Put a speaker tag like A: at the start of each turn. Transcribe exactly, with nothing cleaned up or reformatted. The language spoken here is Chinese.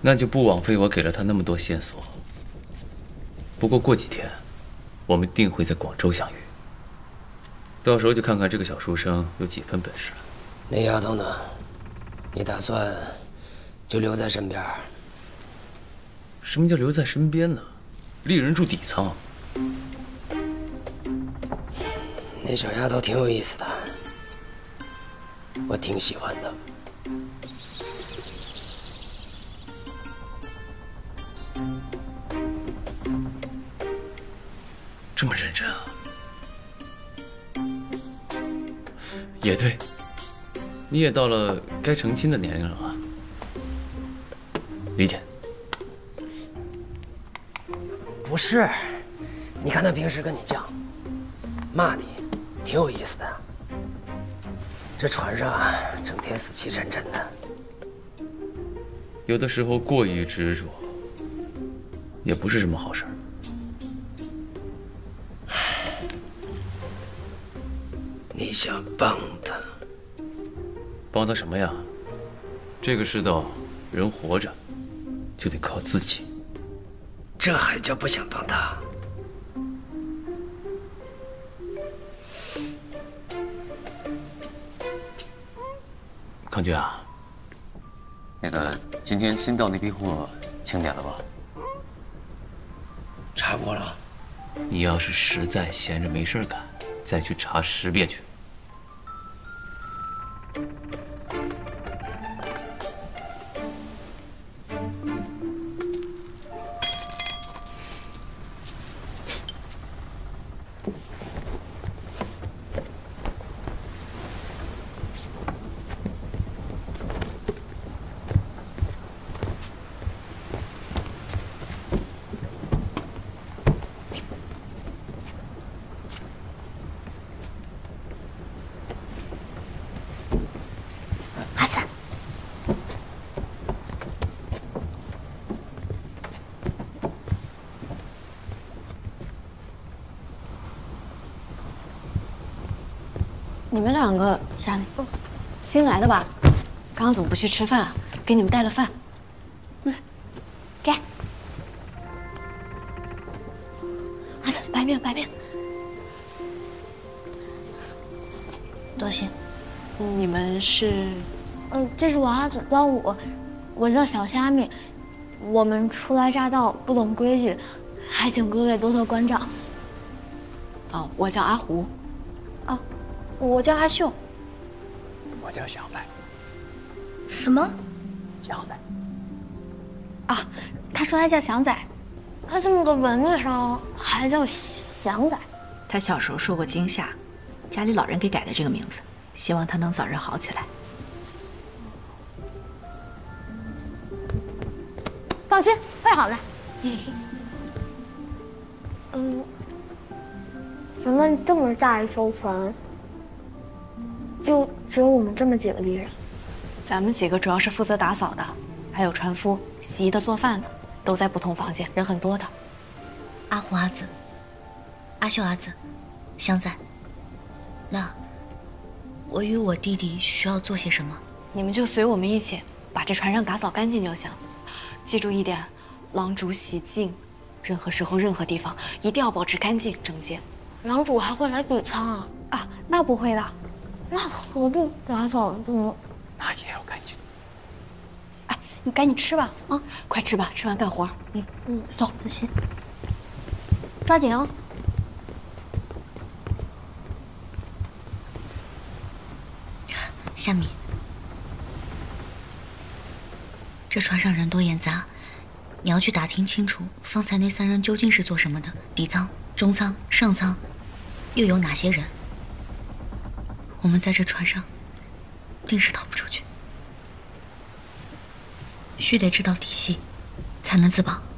A: 那就不枉费我给了他那么多线索。不过过几天，我们定会在广州相遇。到时候就看看这个小书生有几分本事了。
B: 那丫头呢？你打算就留在身边？
A: 什么叫留在身边呢？猎人住底舱。
B: 那小丫头挺有意思的，我挺喜欢的。
A: 这么认真啊？也对，你也到了该成亲的年龄了啊。理解。
B: 不是，你看他平时跟你犟，骂你，挺有意思的。这船上啊，整天死气沉沉的。
A: 有的时候过于执着，也不是什么好事儿。
B: 你想帮他？
A: 帮他什么呀？这个世道，人活着就得靠自己。
B: 这还叫不想帮他？
A: 康军啊，那个今天新到那批货清点了吧？
B: 查过了。
A: 你要是实在闲着没事干，再去查十遍去。
C: 你们两个下面，新来的吧？刚刚怎么不去吃饭啊？给你们带了饭。嗯，给。阿紫，白面白面。多谢。你们是？
D: 嗯，这是我阿紫端午，我叫小虾米，我们初来乍到，不懂规矩，还请各位多多关照。
C: 哦，我叫阿胡。
D: 哦。我叫阿秀，
B: 我叫祥仔。
D: 什么？
B: 祥仔。
D: 啊，他说他叫祥仔，他这么个文字上还叫祥仔。
E: 他小时候受过惊吓，家里老人给改的这个名字，希望他能早日好起来。
D: 放心，会好的。嗯，咱们这么大一艘船。就只有我们这么几个敌人，
C: 咱们几个主要是负责打扫的，还有船夫、洗衣的、做饭的，都在不同房间，人很多的。
E: 阿虎、阿紫、阿秀、阿紫、香仔，那我与我弟弟需要做些什么？
C: 你们就随我们一起把这船上打扫干净就行。记住一点，郎主洗净，任何时候、任何地方一定要保持干净整洁。
D: 郎主还会来底仓啊？啊，那不会的。那何必打扫这么？
B: 那也要干净。
D: 哎，你赶紧吃吧，啊，
C: 快吃吧，吃完干活。嗯
D: 嗯，走，小心，抓紧哦。
E: 夏米，这船上人多眼杂，你要去打听清楚，方才那三人究竟是做什么的？底舱、中舱、上舱，又有哪些人？我们在这船上，定是逃不出去。须得知道底细，才能自保。